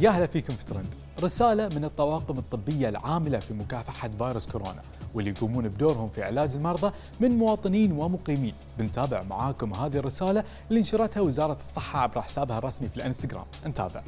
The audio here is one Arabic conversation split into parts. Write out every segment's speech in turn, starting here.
يا هلا فيكم في ترند. رسالة من الطواقم الطبية العاملة في مكافحة فيروس كورونا واللي يقومون بدورهم في علاج المرضى من مواطنين ومقيمين. بنتابع معاكم هذه الرسالة اللي نشرتها وزارة الصحة عبر حسابها الرسمي في الانستغرام. نتابع.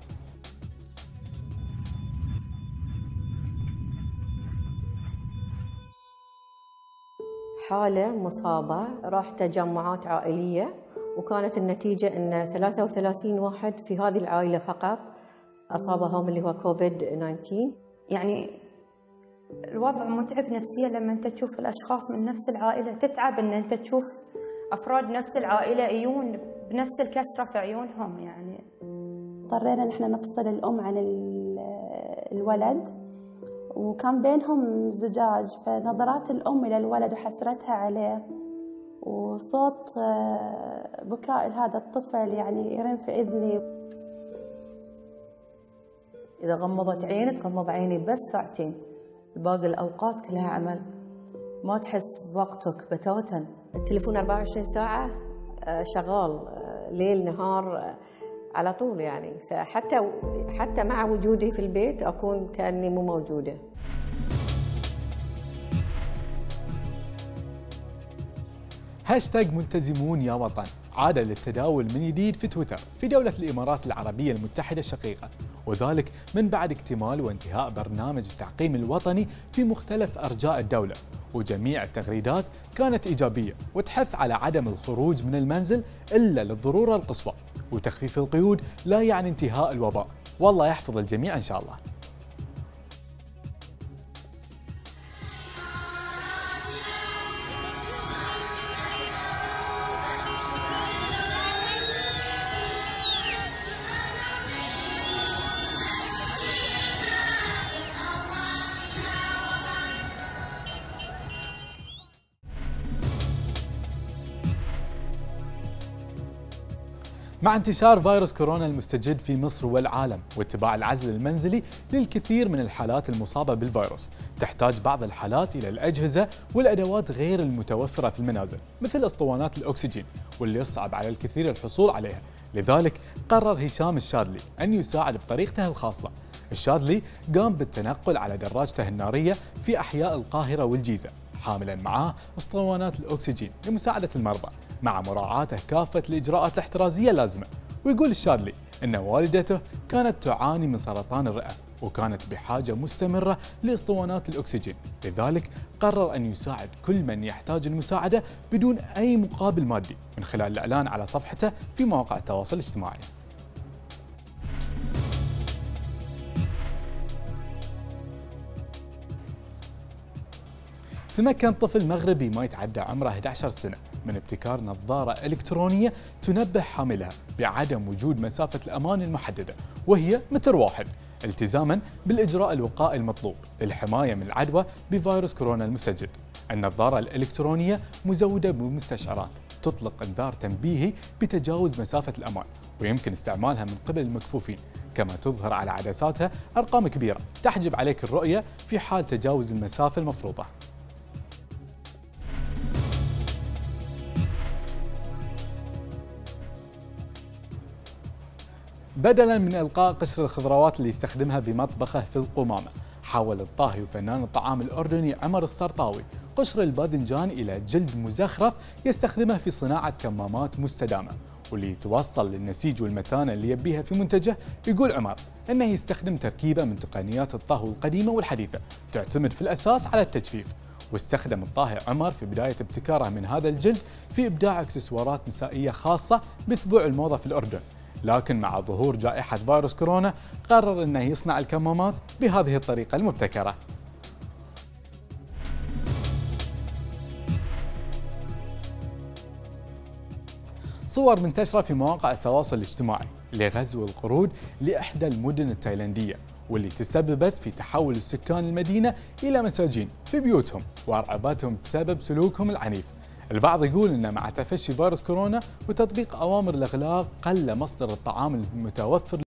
حالة مصابة راح تجمعات عائلية، وكانت النتيجة أن 33 واحد في هذه العائلة فقط أصابهم اللي هو كوفيد 19. يعني الوضع متعب نفسيا لما أنت تشوف الأشخاص من نفس العائلة، تتعب أن أنت تشوف أفراد نفس العائلة يجون بنفس الكسرة في عيونهم. يعني اضطرينا نحن نفصل الأم عن الولد، وكان بينهم زجاج، فنظرات الأم إلى الولد وحسرتها عليه وصوت بكاء هذا الطفل يعني يرن في إذني. إذا غمضت عينك غمض عيني بس ساعتين، باقي الأوقات كلها عمل، ما تحس بوقتك بتاتا. التليفون 24 ساعة شغال، ليل نهار على طول يعني، فحتى مع وجودي في البيت أكون كأني مو موجودة. هاشتاج ملتزمون يا وطن عاد للتداول من جديد في تويتر في دولة الإمارات العربية المتحدة الشقيقة، وذلك من بعد اكتمال وانتهاء برنامج التعقيم الوطني في مختلف أرجاء الدولة. وجميع التغريدات كانت إيجابية وتحث على عدم الخروج من المنزل إلا للضرورة القصوى، وتخفيف القيود لا يعني انتهاء الوباء. والله يحفظ الجميع إن شاء الله. مع انتشار فيروس كورونا المستجد في مصر والعالم واتباع العزل المنزلي للكثير من الحالات المصابة بالفيروس، تحتاج بعض الحالات إلى الأجهزة والأدوات غير المتوفرة في المنازل مثل أسطوانات الأكسجين، واللي يصعب على الكثير الحصول عليها. لذلك قرر هشام الشاذلي أن يساعد بطريقته الخاصة. الشاذلي قام بالتنقل على دراجته النارية في أحياء القاهرة والجيزة، حاملا معاه اسطوانات الأكسجين لمساعدة المرضى مع مراعاته كافة الإجراءات الاحترازية اللازمة. ويقول الشاذلي أن والدته كانت تعاني من سرطان الرئة وكانت بحاجة مستمرة لاسطوانات الأكسجين، لذلك قرر أن يساعد كل من يحتاج المساعدة بدون أي مقابل مادي من خلال الإعلان على صفحته في مواقع التواصل الاجتماعي. تمكن طفل مغربي ما يتعدى عمره 11 سنة من ابتكار نظارة إلكترونية تنبه حاملها بعدم وجود مسافة الأمان المحددة، وهي متر واحد، التزاما بالإجراء الوقائي المطلوب للحماية من العدوى بفيروس كورونا المستجد. النظارة الإلكترونية مزودة بمستشعرات تطلق إنذار تنبيهي بتجاوز مسافة الأمان، ويمكن استعمالها من قبل المكفوفين، كما تظهر على عدساتها أرقام كبيرة تحجب عليك الرؤية في حال تجاوز المسافة المفروضة. بدلاً من إلقاء قشر الخضروات اللي يستخدمها بمطبخه في القمامة، حول الطاهي وفنان الطعام الأردني عمر السرطاوي قشر الباذنجان إلى جلد مزخرف يستخدمه في صناعة كمامات مستدامة، واللي يتوصل للنسيج والمتانة اللي يبيها في منتجه. يقول عمر أنه يستخدم تركيبة من تقنيات الطهو القديمة والحديثة تعتمد في الأساس على التجفيف. واستخدم الطاهي عمر في بداية ابتكاره من هذا الجلد في إبداع إكسسوارات نسائية خاصة بأسبوع الموضة في الأردن، لكن مع ظهور جائحة فيروس كورونا قرر أنه يصنع الكمامات بهذه الطريقة المبتكرة. صور منتشرة في مواقع التواصل الاجتماعي لغزو القرود لإحدى المدن التايلاندية، واللي تسببت في تحول السكان المدينة إلى مساجين في بيوتهم وأرعبتهم بسبب سلوكهم العنيف. البعض يقول أن مع تفشي فيروس كورونا وتطبيق أوامر الإغلاق قل مصدر الطعام المتوفر